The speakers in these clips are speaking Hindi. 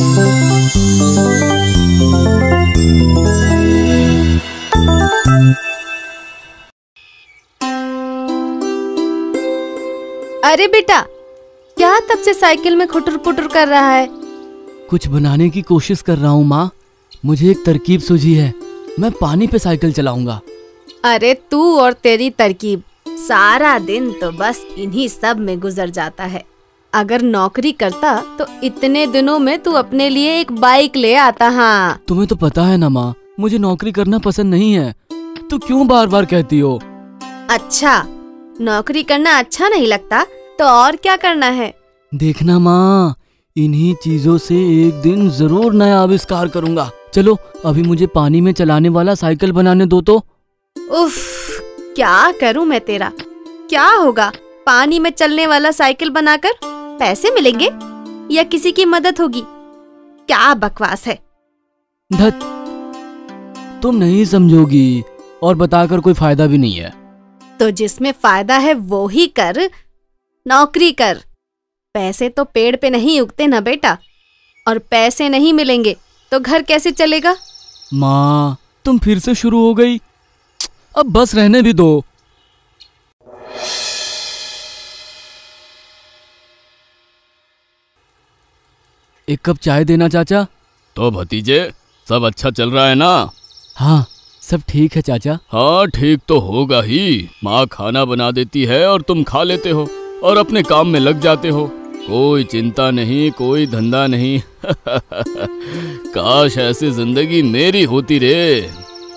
अरे बेटा, क्या तब से साइकिल में खुटर पुटर कर रहा है? कुछ बनाने की कोशिश कर रहा हूँ माँ। मुझे एक तरकीब सूझी है, मैं पानी पे साइकिल चलाऊंगा। अरे तू और तेरी तरकीब, सारा दिन तो बस इन्हीं सब में गुजर जाता है। अगर नौकरी करता तो इतने दिनों में तू अपने लिए एक बाइक ले आता। हाँ, तुम्हें तो पता है ना माँ, मुझे नौकरी करना पसंद नहीं है। तो क्यों बार बार कहती हो? अच्छा, नौकरी करना अच्छा नहीं लगता तो और क्या करना है? देखना माँ, इन्हीं चीजों से एक दिन जरूर नया आविष्कार करूंगा। चलो अभी मुझे पानी में चलाने वाला साइकिल बनाने दो तो। उफ, क्या करूं मैं तेरा? क्या होगा पानी में चलने वाला साइकिल बनाकर? पैसे मिलेंगे या किसी की मदद होगी? क्या बकवास है। धत, तुम नहीं समझोगी और बताकर कोई फायदा भी नहीं है। तो जिसमें फायदा है वो ही कर, नौकरी कर। पैसे तो पेड़ पे नहीं उगते ना बेटा, और पैसे नहीं मिलेंगे तो घर कैसे चलेगा? माँ, तुम फिर से शुरू हो गई। अब बस रहने भी दो। एक कप चाय देना चाचा। तो भतीजे, सब अच्छा चल रहा है ना? हाँ, सब ठीक है चाचा। हाँ, ठीक तो होगा ही। माँ खाना बना देती है और तुम खा लेते हो और अपने काम में लग जाते हो। कोई चिंता नहीं, कोई धंधा नहीं। काश ऐसी जिंदगी मेरी होती रे।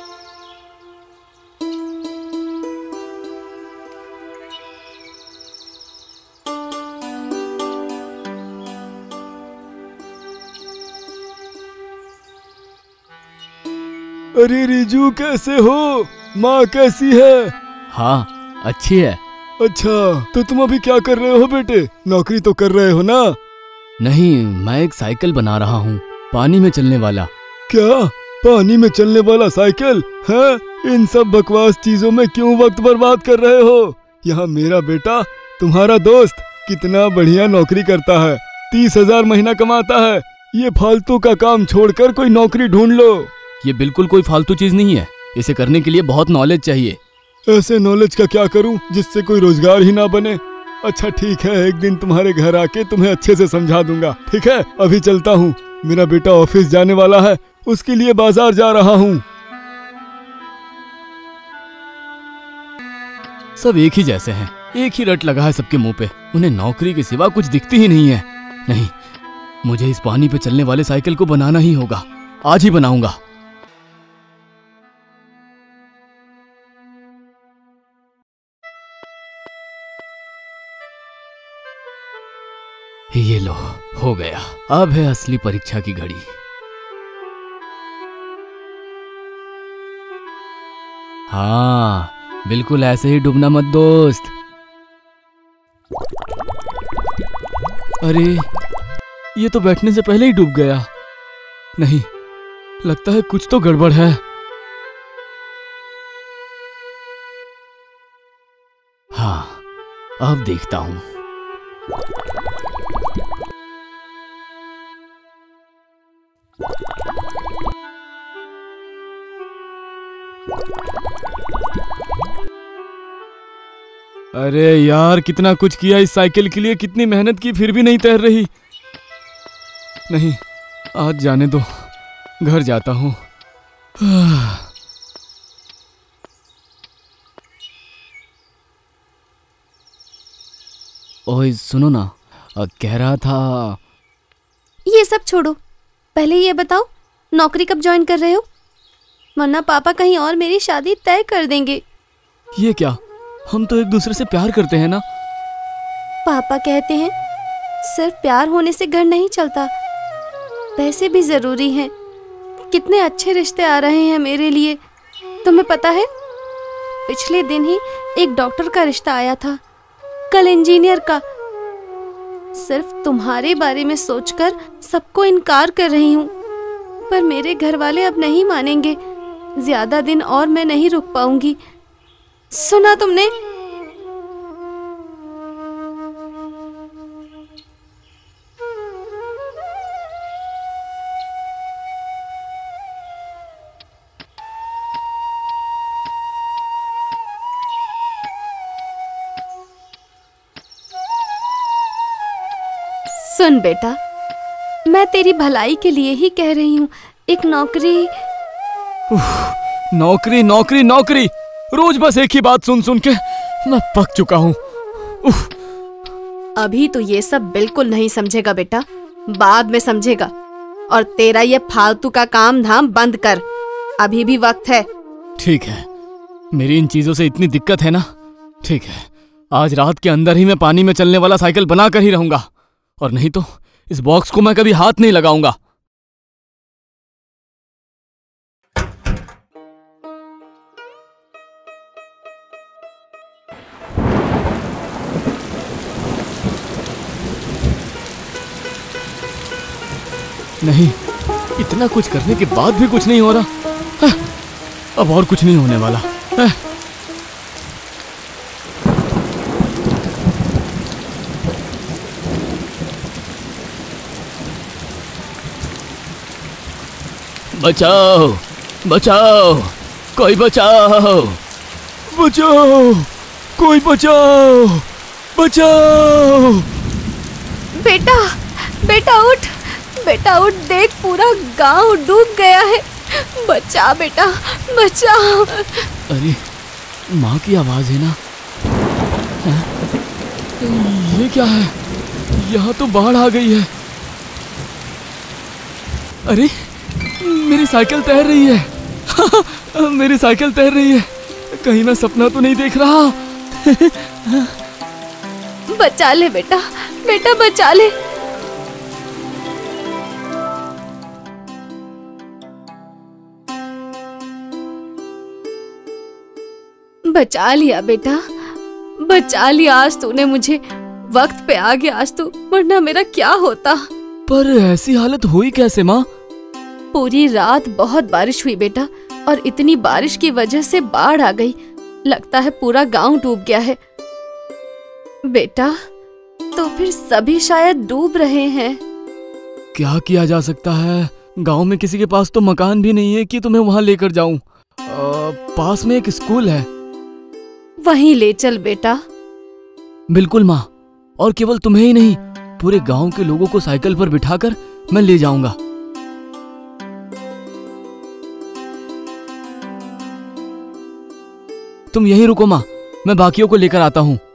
अरे रिजू, कैसे हो? माँ कैसी है? हाँ, अच्छी है। अच्छा, तो तुम अभी क्या कर रहे हो बेटे? नौकरी तो कर रहे हो ना? नहीं, मैं एक साइकिल बना रहा हूँ, पानी में चलने वाला। क्या? पानी में चलने वाला साइकिल है? इन सब बकवास चीजों में क्यों वक्त बर्बाद कर रहे हो? यहाँ मेरा बेटा, तुम्हारा दोस्त, कितना बढ़िया नौकरी करता है, 30,000 महीना कमाता है। ये फालतू का काम छोड़कर कोई नौकरी ढूंढ लो। ये बिल्कुल कोई फालतू चीज नहीं है। इसे करने के लिए बहुत नॉलेज चाहिए। ऐसे नॉलेज का क्या करूं जिससे कोई रोजगार ही ना बने? अच्छा ठीक है, एक दिन तुम्हारे घर आके तुम्हें अच्छे से समझा दूंगा। ठीक है, अभी चलता हूँ, मेरा बेटा ऑफिस जाने वाला है, उसके लिए बाजार जा रहा हूँ। सब एक ही जैसे हैं, एक ही रट लगा है सबके मुंह पे। उन्हें नौकरी के सिवा कुछ दिखती ही नहीं है। नहीं, मुझे इस पानी पे चलने वाले साइकिल को बनाना ही होगा। आज ही बनाऊंगा। ये लो, हो गया। अब है असली परीक्षा की घड़ी। हाँ, बिल्कुल ऐसे ही डूबना मत दोस्त। अरे, ये तो बैठने से पहले ही डूब गया। नहीं, लगता है कुछ तो गड़बड़ है। हाँ, अब देखता हूं। अरे यार, कितना कुछ किया इस साइकिल के लिए, कितनी मेहनत की, फिर भी नहीं तैर रही। नहीं, आज जाने दो, घर जाता हूँ। ओए सुनो ना, कह रहा था। ये सब छोड़ो, पहले ये बताओ नौकरी कब ज्वाइन कर रहे हो? वरना पापा कहीं और मेरी शादी तय कर देंगे। ये क्या? हम तो एक दूसरे से प्यार करते हैं ना। पापा कहते हैं सिर्फ प्यार होने से घर नहीं चलता, पैसे भी जरूरी हैं। कितने अच्छे रिश्ते आ रहे हैं मेरे लिए, तुम्हें पता है? पिछले दिन ही एक डॉक्टर का रिश्ता आया था, कल इंजीनियर का। सिर्फ तुम्हारे बारे में सोचकर सबको इनकार कर रही हूँ, पर मेरे घर वाले अब नहीं मानेंगे। ज्यादा दिन और मैं नहीं रुक पाऊंगी। सुना तुमने? सुन बेटा, मैं तेरी भलाई के लिए ही कह रही हूँ। एक नौकरी। नौकरी नौकरी नौकरी, रोज बस एक ही बात सुन सुन के मैं पक चुका हूँ। अभी तो ये सब बिल्कुल नहीं समझेगा बेटा, बाद में समझेगा। और तेरा ये फालतू का काम धाम बंद कर, अभी भी वक्त है। ठीक है, मेरी इन चीजों से इतनी दिक्कत है ना। ठीक है, आज रात के अंदर ही मैं पानी में चलने वाला साइकिल बना कर ही रहूंगा, और नहीं तो इस बॉक्स को मैं कभी हाथ नहीं लगाऊंगा। नहीं, इतना कुछ करने के बाद भी कुछ नहीं हो रहा। अब और कुछ नहीं होने वाला। बचाओ बचाओ, कोई बचाओ। बचाओ, कोई बचाओ, बचाओ। बेटा, बेटा उठ, बेटा उठ, देख पूरा गांव डूब गया है। बचा बेटा, बचा। अरे, माँ की आवाज है ना। ये क्या है? यहाँ तो बाढ़ आ गई है। अरे, मेरी साइकिल तैर रही है। मेरी साइकिल तैर रही है। कहीं मैं सपना तो नहीं देख रहा। बचा ले बेटा, बेटा बचा ले। बचा लिया बेटा, बचा लिया। आज तूने मुझे वक्त पे आ गया आज तू, वरना मेरा क्या होता। पर ऐसी हालत हुई कैसे माँ? पूरी रात बहुत बारिश हुई बेटा, और इतनी बारिश की वजह से बाढ़ आ गई। लगता है पूरा गांव डूब गया है। बेटा, तो फिर सभी शायद डूब रहे हैं। क्या किया जा सकता है? गांव में किसी के पास तो मकान भी नहीं है कि तुम्हें वहां लेकर जाऊं। पास में एक स्कूल है, वहीं ले चल बेटा। बिल्कुल माँ, और केवल तुम्हें ही नहीं, पूरे गांव के लोगों को साइकिल पर बिठाकर मैं ले जाऊंगा। तुम यहीं रुको माँ, मैं बाकियों को लेकर आता हूँ।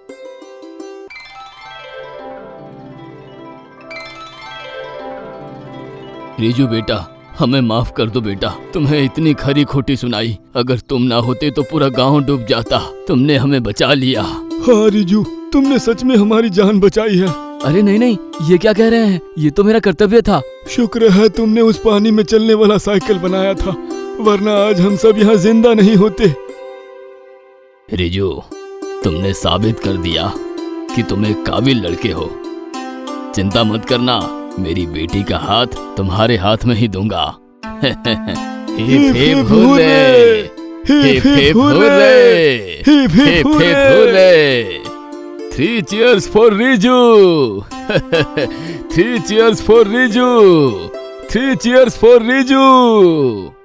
रिजू बेटा, हमें माफ कर दो बेटा, तुम्हें इतनी खरी खोटी सुनाई। अगर तुम ना होते तो पूरा गांव डूब जाता। तुमने हमें बचा लिया। हाँ रिजू, तुमने सच में हमारी जान बचाई है। अरे नहीं नहीं, ये क्या कह रहे हैं? ये तो मेरा कर्तव्य था। शुक्र है तुमने उस पानी में चलने वाला साइकिल बनाया था, वरना आज हम सब यहाँ जिंदा नहीं होते। रिजू, तुमने साबित कर दिया कि तुम एक काबिल लड़के हो। चिंता मत करना, मेरी बेटी का हाथ तुम्हारे हाथ में ही दूंगा। Hip hip hurray, hip hip hurray, hip hip hurray. 3 cheers for Riju. 3 cheers for Riju. 3 cheers for Riju.